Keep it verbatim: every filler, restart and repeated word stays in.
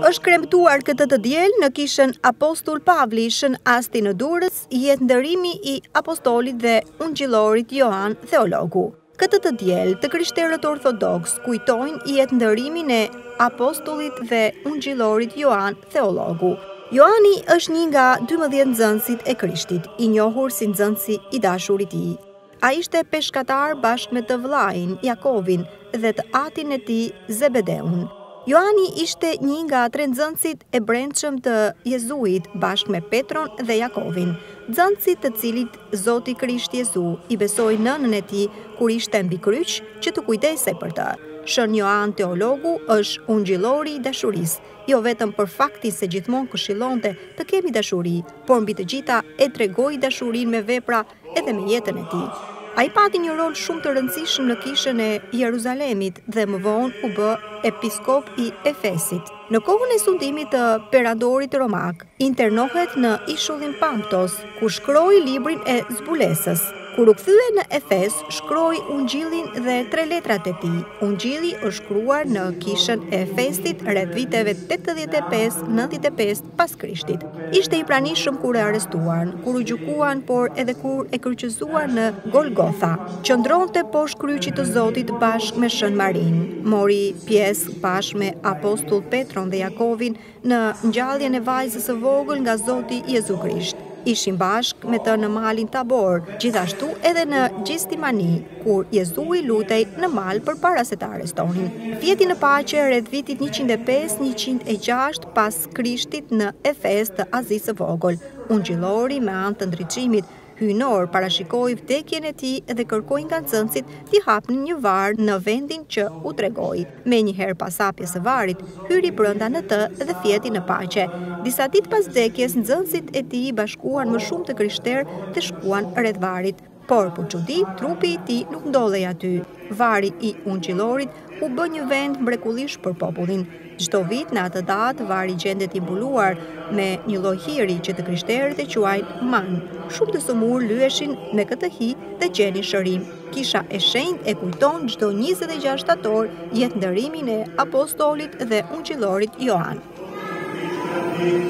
Është kremtuar këtë të diel në kishën Apostull Pavli shën asti në Durrës, Jetëndërrimi i Apostullit dhe Ungjillorit Joan, Theologu. Këtë të diel të krishterët ortodoks kujtojnë Jetëndërrimin e Apostullit dhe Ungjillorit Joan, Theologu. Joani është një nga dymbëdhjetë nxënësit e Krishtit, i njohur si nxënësi i dashurit i tij. Ai ishte peshkatar bashkë me të vllain Jakovin dhe të atin e tij Zebedeun. Joani ishte një nga tre nxënësit e brendshëm të Jezuit bashkë me Petron dhe Jakovin, nxënësit të cilit Zoti Krisht Jezu i besoi nënën e tij kur ishte mbi kryq që të kujdesej për të. Shën Joan Theologu është ungjillori i dashurisë, jo vetëm për faktin se gjithmonë këshillonte të kemi dashuri, por mbi të gjitha e tregoi dashurinë me vepra edhe me jetën e tij. Ai pati një rol shumë të rëndësishëm në kishën e Jeruzalemit dhe më vonë u bë episkop i Efesit. Në kohën e sundimit të perandorit romak, internohet në ishullin Pamptos, ku shkroi librin e zbulesës. Kur u kthye në Efes, shkroi Ungjillin dhe tre letrat e tij. Ungjilli është shkruar në kishën e Efesit rreth viteve tetëdhjetë e pesë nëntëdhjetë e pesë pas Krishtit. Ishte i pranishëm kur e arrestuan, kur u gjykuan, por edhe kur e kryqëzuar në Golgotha. Qëndronte poshtë kryqit të Zotit bashkë me Shën Marin. Mori pjesë bashkë me apostull Petron dhe Jakovin në ngjalljen e vajzës së vogël nga Zoti Jezu Krisht. Ishin bashkë me të në malin Tabor, gjithashtu edhe në Gjistimani, kur Jezu i lutej në mal përpara se të arrestonin. Vjeti në paqe rreth vitit njëqind e pesë njëqind e gjashtë pas Krishtit në Efes të Azisë së vogël. Ungjillori me anë të ndriçimit hyjnor parashikoi vdekjen e tij dhe kërkoi nga nxënësit t'i hapnin një var në vendin që u tregoi. Menjëherë pas hapjes së varit, hyri brenda në të dhe fjeti në paqe. Disa ditë pas vdekjes, nxënësit e tij bashkuan më shumë të krishterë dhe shkuan rreth varit. Por për çudi, trupi i tij nuk ndodhej aty. Vari i Ungjillorit u bë një vend mrekullish për popullin. Çdo vit në atë datë vari gjendet i mbuluar me një lloj hiri që të krishterët e quajnë man. Shumë të sëmurë lyeshin me këtë hi dhe gjenin shërim. Kisha e shenjtë e kujton çdo njëzet e gjashtë shtator Jetëndërrimin e Apostullit dhe Ungjillorit Joan.